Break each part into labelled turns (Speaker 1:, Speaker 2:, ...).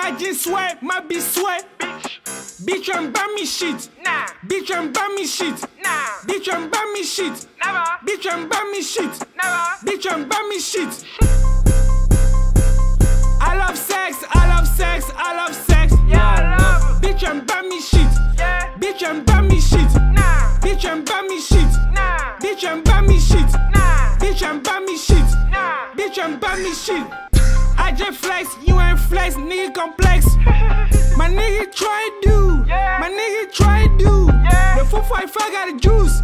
Speaker 1: My jeans sweat, my bitch sweat. Bitch, and buy me shit.
Speaker 2: Nah.
Speaker 1: Bitch, and buy me shit.
Speaker 2: Nah.
Speaker 1: Bitch, and buy me shit.
Speaker 2: Never.
Speaker 1: Bitch, and buy me shit.
Speaker 2: Never.
Speaker 1: Bitch, and buy me shit. I love sex, I love sex, I love sex.
Speaker 2: Yeah, I love it.
Speaker 1: Bitch, and buy me shit.
Speaker 2: Yeah.
Speaker 1: Bitch, and buy me shit.
Speaker 2: Nah.
Speaker 1: Bitch, and buy me shit.
Speaker 2: Nah.
Speaker 1: Bitch, and buy me shit.
Speaker 2: Nah.
Speaker 1: Bitch, and buy me shit.
Speaker 2: Nah.
Speaker 1: Bitch, and buy me shit. I just flex, you ain't flex, nigga complex. My nigga try do,
Speaker 2: Yeah.
Speaker 1: my nigga try do.
Speaker 2: Yeah.
Speaker 1: The 455 got the juice,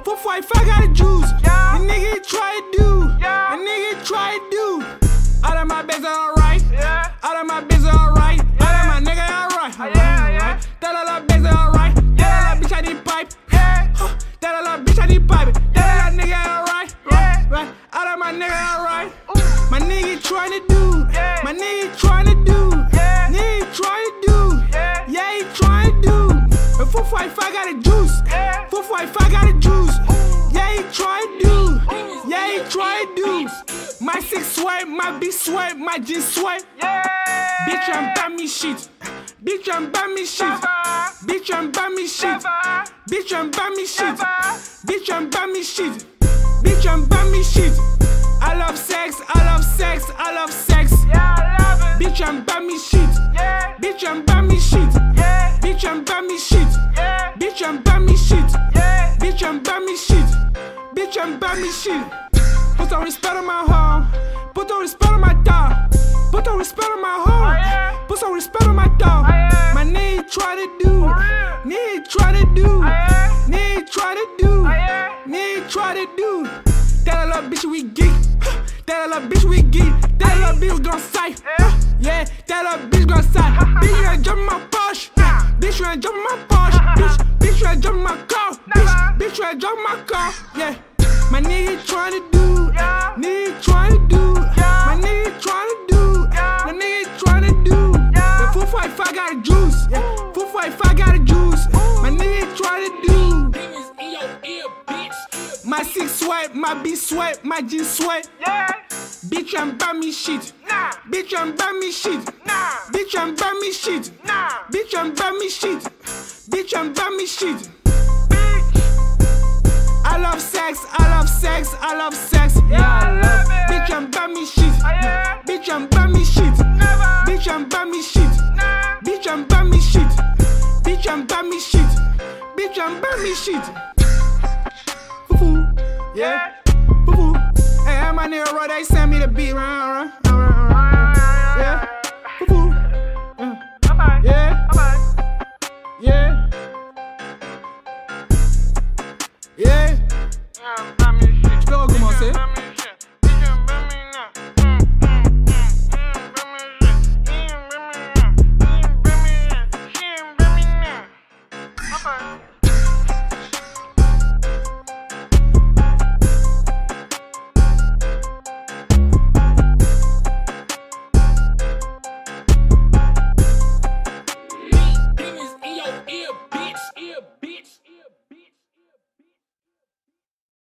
Speaker 1: 455 got the juice.
Speaker 2: Yeah.
Speaker 1: The nigga try do,
Speaker 2: Yeah.
Speaker 1: the nigga try do. All of my bitches alright,
Speaker 2: Yeah.
Speaker 1: all of my bitches alright, all of my nigga alright.
Speaker 2: Yeah.
Speaker 1: Tell all the bitches alright, tell all the bitch I need pipe.
Speaker 2: Yeah.
Speaker 1: Tell all the bitch I need pipe. Tell all the nigga alright,
Speaker 2: Yeah.
Speaker 1: right? All of my nigga alright.
Speaker 2: Ooh.
Speaker 1: My nigga tryna do,
Speaker 2: Yeah.
Speaker 1: my nigga tryna do,
Speaker 2: Yeah.
Speaker 1: nigga tryna do,
Speaker 2: Yeah.
Speaker 1: yeah, he tryna do. The 455 got the juice,
Speaker 2: Yeah.
Speaker 1: 455 got the juice, yeah, he tryna do, yeah, he tryna do. My six sweat, my bitch sweat, my jeans sweat.
Speaker 2: Yeah.
Speaker 1: Bitch, and buy me shit, bitch, and buy me shit,
Speaker 2: Never.
Speaker 1: bitch, and buy me shit,
Speaker 2: Never.
Speaker 1: bitch, and buy me shit,
Speaker 2: Never.
Speaker 1: bitch, and buy me shit, bitch, and buy me shit. I love sex, I love sex, I love sex.
Speaker 2: Yeah, I love it.
Speaker 1: Bitch, and buy me shit.
Speaker 2: Yeah.
Speaker 1: Bitch, and buy me shit.
Speaker 2: Yeah.
Speaker 1: Bitch, and buy me shit.
Speaker 2: Yeah.
Speaker 1: Bitch, and buy me shit.
Speaker 2: Yeah.
Speaker 1: Bitch, and buy me shit. Bitch, and buy me shit. Put some respect on my home. Put some respect on my dog. Put some respect on my home.
Speaker 2: Oh, yeah.
Speaker 1: Put some respect on my dog.
Speaker 2: Oh, yeah.
Speaker 1: My nigga try to do.
Speaker 2: For real.
Speaker 1: Nigga try to do.
Speaker 2: Oh, yeah.
Speaker 1: Nigga try to do.
Speaker 2: Oh, yeah.
Speaker 1: Nigga try to do. That little bitch we geek. That little bitch we geek. That little bitch gon' sight. Yeah, that little bitch gon' sight. Bitch, you ain't jump in my Porsche. Bitch, you ain't jump in my Porsche. Bitch, you ain't jump in my car. Bitch, you ain't jump in my car. Yeah, my nigga tryna do.
Speaker 2: Yeah.
Speaker 1: Nigga tryna do.
Speaker 2: Yeah.
Speaker 1: My nigga tryna do.
Speaker 2: Yeah.
Speaker 1: The nigga tryna do.
Speaker 2: Yeah.
Speaker 1: The 455 got the juice. Yeah, 455 got the juice. My nigga tryna do.
Speaker 3: Demons in your ear, bitch.
Speaker 1: My six sweat, my bitch sweat, my jeans sweat.
Speaker 2: Yeah.
Speaker 1: Bitch, and buy me shit.
Speaker 2: Nah.
Speaker 1: Bitch, and buy me shit.
Speaker 2: Nah.
Speaker 1: Bitch, and buy me shit.
Speaker 2: Nah.
Speaker 1: Bitch, and buy me shit. Bitch, and buy me shit.
Speaker 2: Bitch.
Speaker 1: I love sex, I love sex, I love sex.
Speaker 2: Yeah, I love it.
Speaker 1: Bitch, and buy me shit.
Speaker 2: Oh, yeah.
Speaker 1: Bitch, and buy me shit.
Speaker 2: Never.
Speaker 1: Bitch, and buy me shit.
Speaker 2: Nah.
Speaker 1: Bitch, and buy me shit. Bitch, and buy me shit. Bitch, and buy me shit. Foo-foo. Yeah. Foo-foo. Hey, my nigga Roy, they send me the beat, right?